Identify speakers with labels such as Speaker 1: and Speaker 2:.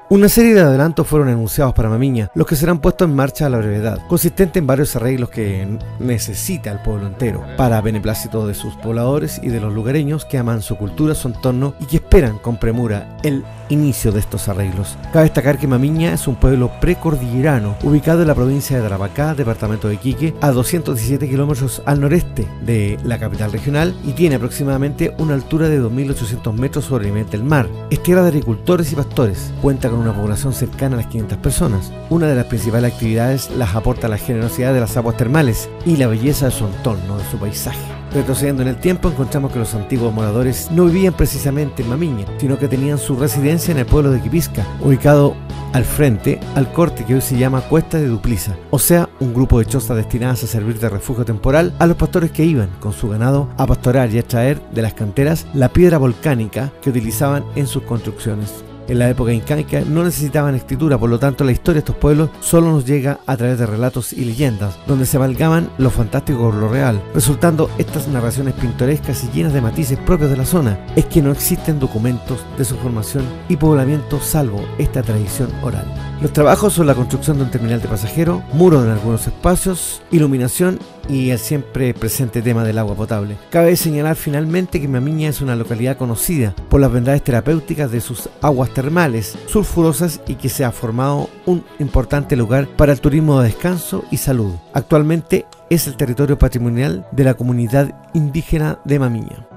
Speaker 1: Una serie de adelantos fueron anunciados para Mamiña, los que serán puestos en marcha a la brevedad, consistente en varios arreglos que necesita el pueblo entero, para beneplácito de sus pobladores y de los lugareños que aman su cultura, su entorno y que esperan con premura el inicio de estos arreglos. Cabe destacar que Mamiña es un pueblo precordillerano, ubicado en la provincia de Tarapacá, departamento de Iquique, a 217 kilómetros al noreste de la capital regional y tiene aproximadamente una altura de 2.800 metros sobre el nivel del mar. Es tierra de agricultores y pastores, cuenta con una población cercana a las 500 personas. Una de las principales actividades las aporta la generosidad de las aguas termales y la belleza de su entorno, de su paisaje. Retrocediendo en el tiempo, encontramos que los antiguos moradores no vivían precisamente en Mamiña, sino que tenían su residencia en el pueblo de Quipisca, ubicado al frente al corte que hoy se llama Cuesta de Dupliza, o sea, un grupo de chozas destinadas a servir de refugio temporal a los pastores que iban con su ganado a pastorear y a extraer de las canteras la piedra volcánica que utilizaban en sus construcciones. En la época incaica no necesitaban escritura, por lo tanto la historia de estos pueblos solo nos llega a través de relatos y leyendas, donde se amalgaman lo fantástico con lo real, resultando estas narraciones pintorescas y llenas de matices propios de la zona. Es que no existen documentos de su formación y poblamiento salvo esta tradición oral. Los trabajos son la construcción de un terminal de pasajeros, muros en algunos espacios, iluminación y el siempre presente tema del agua potable. Cabe señalar finalmente que Mamiña es una localidad conocida por las bondades terapéuticas de sus aguas termales sulfurosas y que se ha formado un importante lugar para el turismo de descanso y salud. Actualmente es el territorio patrimonial de la comunidad indígena de Mamiña.